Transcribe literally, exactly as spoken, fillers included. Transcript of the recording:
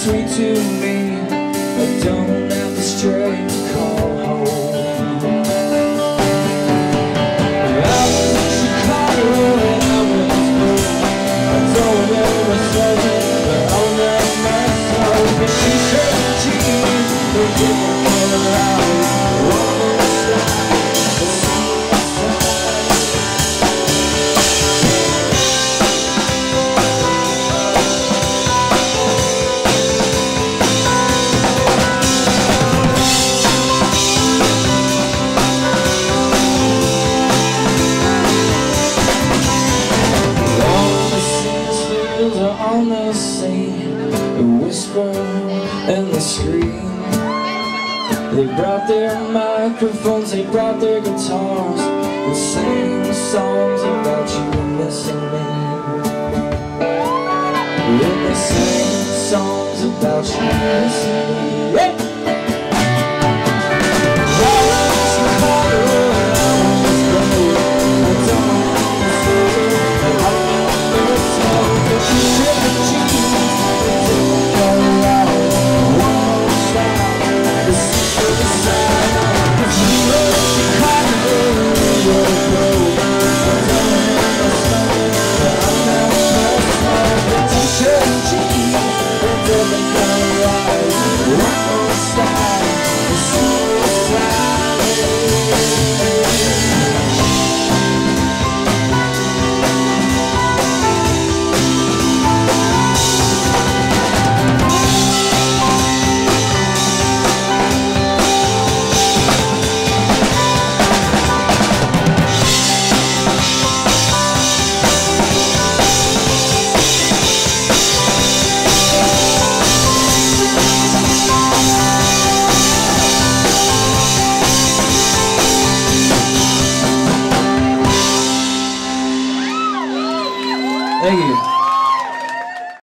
sweet to me. I don't have the strength to call home. I was in Chicago and I was broke. I told her I was it, but I was not myself. But t-shirts and jeans, they didn't come out. One more style, the suicide. On the scene, they whisper and they scream. They brought their microphones, they brought their guitars, and sang songs about you missing me. And they sang songs about you missing me.